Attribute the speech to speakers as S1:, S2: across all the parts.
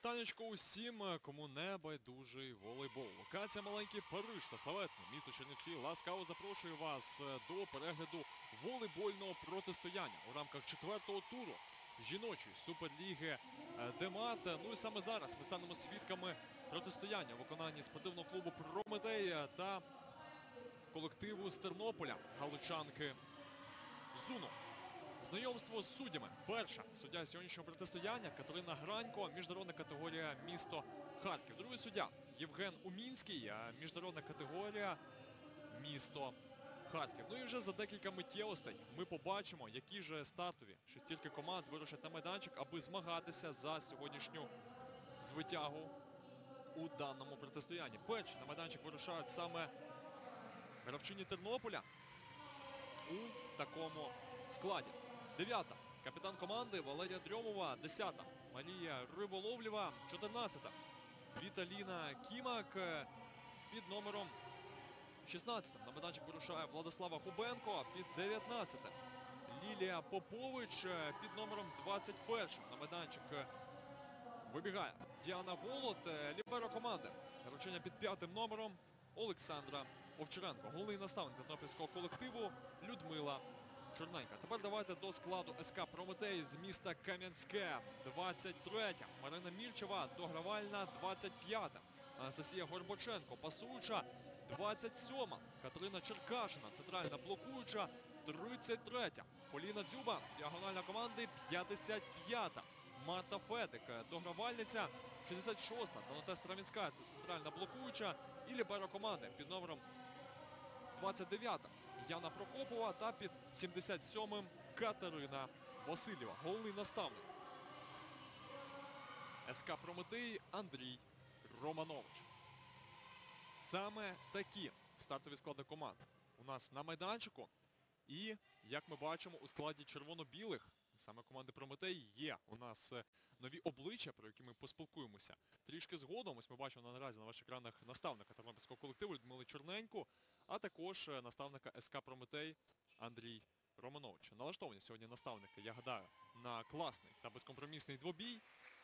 S1: Вітанечко усім, кому не байдужий волейбол. Локація маленький Париж та славетне місто Чернівці ласкаво запрошує вас до перегляду волейбольного протистояння у рамках 4-го туру жіночої суперліги Демат. Ну і саме зараз ми станемо свідками протистояння у виконанні спортивного клубу Прометей та колективу з Тернополя галичанки Зуно. Знайомство з суддями. Перша суддя сьогоднішнього протистояння Катерина Гранько, міжнародна категорія місто Харків. Другий суддя Євген Умінський, міжнародна категорія місто Харків. Ну і вже за декілька миттєвостей ми побачимо, які же стартові шестірки команд вирушать на майданчик, аби змагатися за сьогоднішню звитягу у даному протистоянні. Перші на майданчик вирушають саме гравчині Тернополя у такому складі. 9-та капітан команди Валерія Дрьомова, 10-та Марія Риболовлєва, 14-та Віталіна Кімак під номером 16. На майданчик вирушає Владислава Хубенко, під 19. Лілія Попович під номером 21. На майданчик вибігає Діана Голод, ліберо команди. Гравчиня під 5-тим номером Олександра Овчаренко. Головний наставник тернопільського колективу Людмила Чорненька. Тепер давайте до складу СК Прометей з міста Кам'янське. 23-я Марина Мільчева, догравальна 25-та. Анастасія Горбоченко, пасуюча 27-ма. Катерина Черкашина, центральна блокуюча 33-я. Поліна Дзюба, діагональна команди 55-та. Марта Федик, догравальниця 66-та. Донатес Травінська, центральна блокуюча. І ліберо команди під номером 29-та Яна Прокопова та під 77-м Катерина Васильєва. Головний наставник СК Прометей Андрій Романович. Саме такі стартові склади команд у нас на майданчику. І, як ми бачимо, у складі червоно-білих саме команди Прометей є у нас нові обличчя, про які ми поспілкуємося трішки згодом. Ось ми бачимо наразі на ваших екранах наставника тернопільського колективу Людмили Чорненьку, а також наставника СК Прометей Андрій Романович. Налаштовані сьогодні наставники, я гадаю, на класний та безкомпромісний двобій.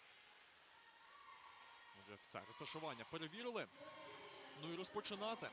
S1: Вже все, розташування перевірили. Ну і розпочинати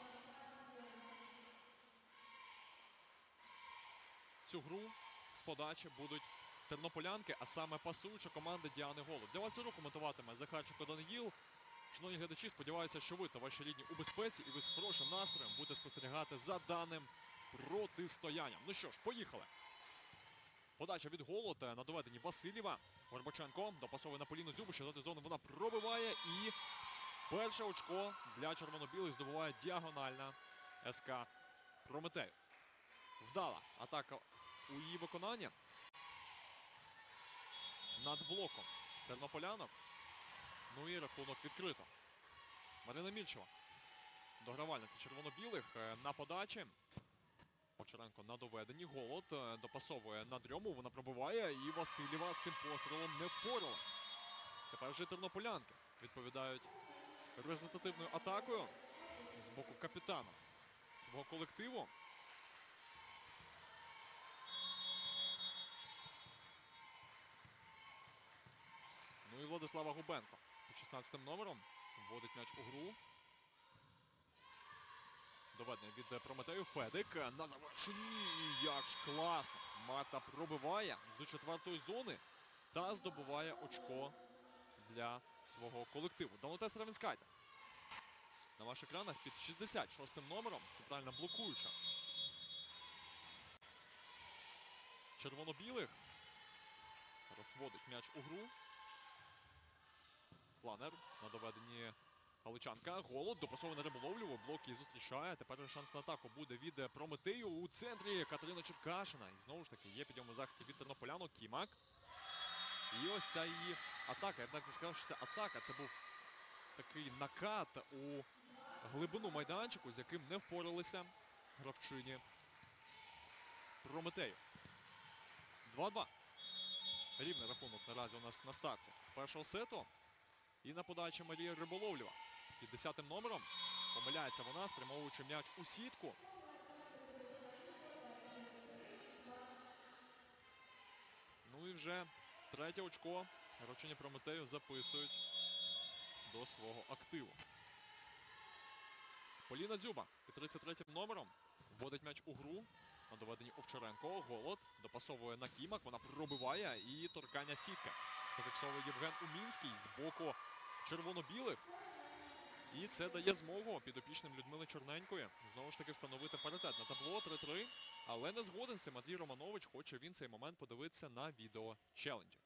S1: цю гру з подачі будуть тернополянки, а саме пасуюча команда Діани Голод. Для вас ігру коментуватиме Захарченко Даниїл. Шановні глядачі, сподіваюся, що ви та ваші рідні у безпеці і ви з хорошим настроєм будете спостерігати за даним протистоянням. Ну що ж, поїхали. Подача від Голод на доведенні Васильєва. Горбаченко допасовує на Поліну Дзюбу, що за зону вона пробиває. І перше очко для червоно-білих здобуває діагональна СК Прометей. Вдала атака у її виконанні. Над блоком тернополянок. Ну і рахунок відкрито. Марина Мільчева. Догравальниця червоно-білих на подачі. Овчаренко на доведенні. Голод допасовує на Дрьому. Вона пробиває. І Васильєва з цим пострілом не впоралась. Тепер вже тернополянки відповідають результативною атакою з боку капітана свого колективу. Ну і Владислава Губенко під 16-м номером вводить м'яч у гру. Доведення від Прометею. Федик на завершенні. Як ж класно. Марта пробиває з 4-ї зони та здобуває очко для свого колективу. Донатес Травінська на ваших екранах під 66-м номером. Центральна блокуюча червоно-білих. Розводить м'яч у гру. Планер на доведенні галичанка. Голод допасовує на Риболовлєву. Блок її зустрічає. Тепер шанс на атаку буде від Прометею. У центрі Катерина Черкашина. І знову ж таки є підйом у захисті від тернополянок. Кімак. І ось ця її атака. Я б так не сказав, що це атака. Це був такий накат у глибину майданчику, з яким не впоралися гравчині Прометею. 2-2. Рівний рахунок наразі у нас на старті першого сету. І на подачі Марія Риболовлєва. Під 10-м номером помиляється вона, спрямовуючи м'яч у сітку. Ну і вже третє очко гравчині Прометею записують до свого активу. Поліна Дзюба під 33-м номером вводить м'яч у гру. На доведенні Овчаренко. Голод допасовує на Кімак. Вона пробиває і торкання сітки. Зафіксовує Євген Умінський з боку червоно-білих. І це дає змогу підопічним Людмили Чорненької знову ж таки встановити паритет на табло 3-3. Але не згоден з цим Андрій Романович. Хоче він цей момент подивитися на відео челенджі.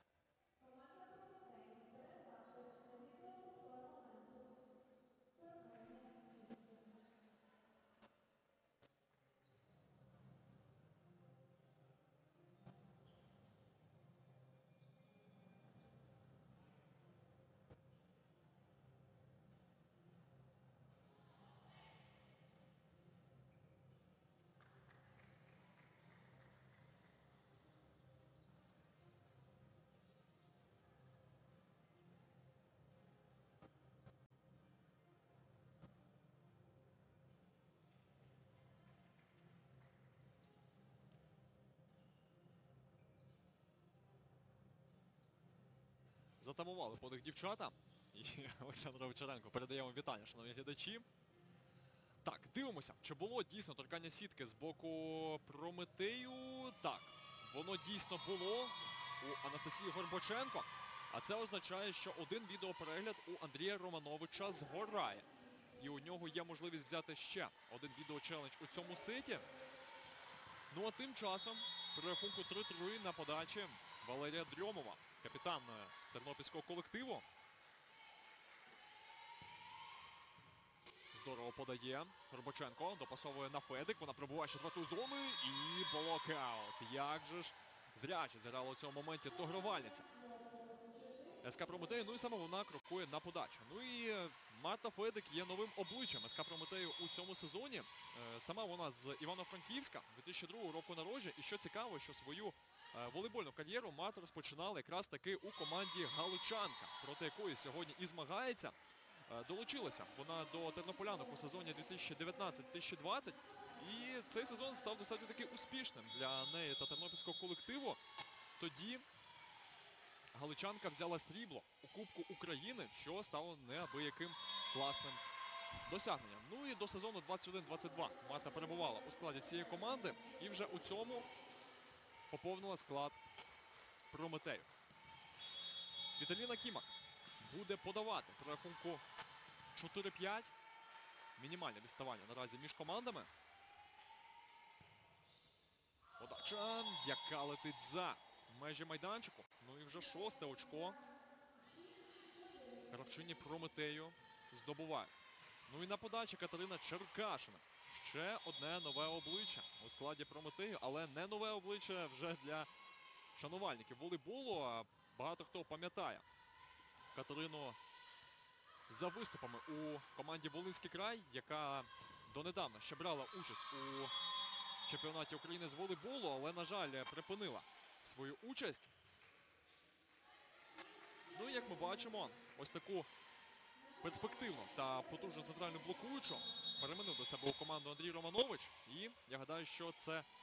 S1: Затамували подих дівчата. І Олександр Овчаренко передає вам вітання, шановні глядачі. Так, дивимося, чи було дійсно торкання сітки з боку Прометею. Так, воно дійсно було у Анастасії Горбаченко. А це означає, що один відеоперегляд у Андрія Романовича згорає. І у нього є можливість взяти ще один відеочелендж у цьому сеті. Ну а тим часом при рахунку 3-3 на подачі Валерія Дрьомова, капітан тернопільського колективу. Здорово подає. Горбаченко допасовує на Федик. Вона пробуває четверту зону і блокаут. Як же ж зряче зіграла у цьому моменті догравальниця СК Прометею. Ну і саме вона крокує на подачу. Ну і Марта Федик є новим обличчям СК Прометею у цьому сезоні. Сама вона з Івано-Франківська, 2002 року народження. І що цікаво, що свою волейбольну кар'єру Марта розпочинала якраз таки у команді Галичанка, проти якої сьогодні і змагається. Долучилася вона до тернополянок у сезоні 2019-2020. І цей сезон став достатньо таки успішним для неї та тернопільського колективу. Тоді галичанка взяла срібло у Кубку України, що стало неабияким класним досягненням. Ну і до сезону 21-22 Марта перебувала у складі цієї команди і вже у цьому поповнила склад Прометею. Віталіна Кімак буде подавати при рахунку 4-5. Мінімальне відставання наразі між командами. Подача, яка летить за межі майданчику. Ну і вже 6-те очко гравчині Прометею здобувають. Ну і на подачі Катерина Черкашина. Ще одне нове обличчя у складі Прометею, але не нове обличчя вже для шанувальників волейболу. А багато хто пам'ятає Катерину за виступами у команді Волинський край, яка донедавна ще брала участь у чемпіонаті України з волейболу, але, на жаль, припинила свою участь. Ну і, як ми бачимо, ось таку перспективну та потужну центральну блокуючу переманив до себе у команду Андрій Романович. І я гадаю, що це